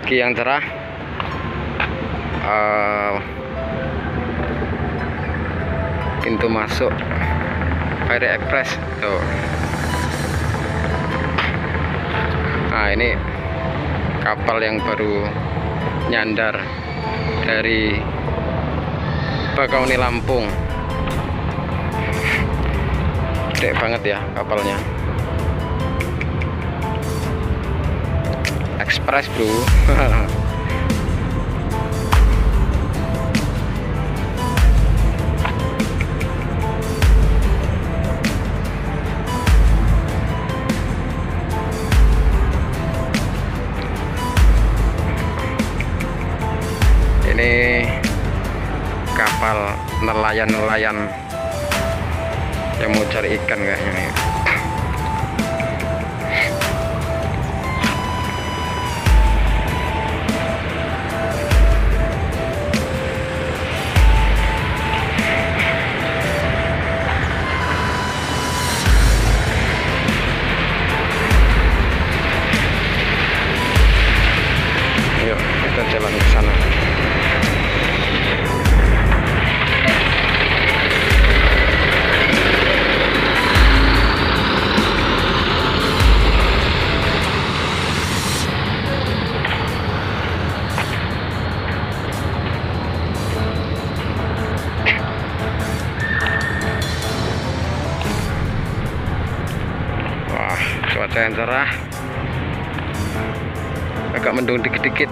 pagi yang cerah. Pintu masuk Ferry Express tuh. Nah, ini kapal yang baru nyandar dari Bakauni Lampung. Gede banget ya kapalnya. Express, bro. Ini kapal nelayan-nelayan yang mau cari ikan kayaknya nih. Yuk, kita jalan ke sana. Wah, cuaca yang cerah, agak mendung dikit-dikit.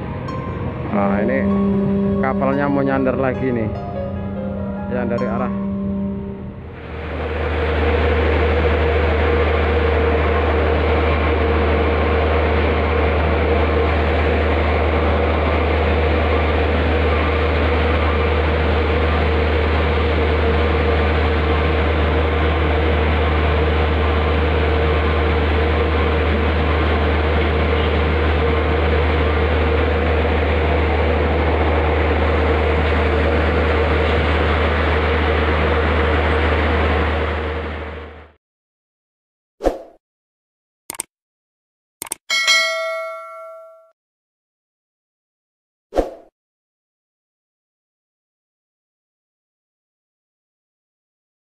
Nah, ini kapalnya mau nyandar lagi nih, yang dari arah